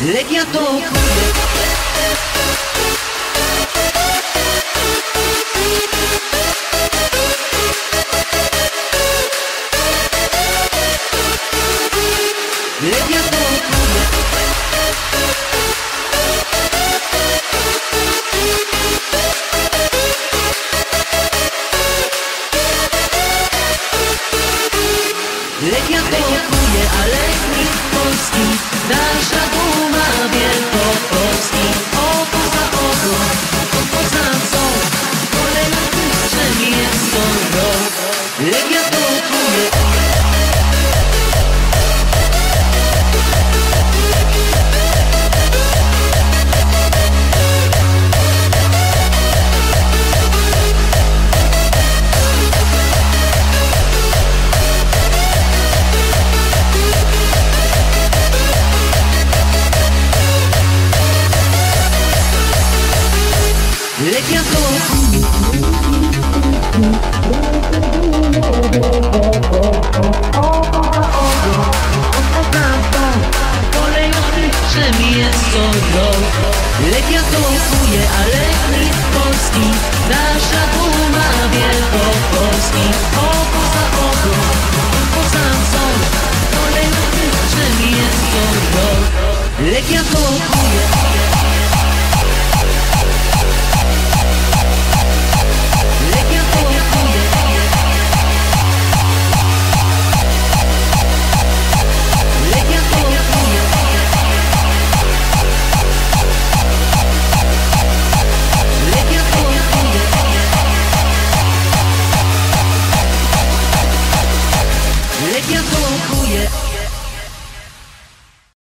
Legia tokuje. Legia tokuje. Legia tokuje, ale nikt Polski, nasza duma Wielkopolski. Oko za oko, oko za co, kolejny mistrzem jest co rok. Legia tokuje. Legia tokuje. Kolejny mistrzem jest co rok. Legia tokuje, ale nikt Polski, nasza duma Wielkopolski. Oko za oko, oko za co, kolejny mistrzem jest co rok. Legia tokuje.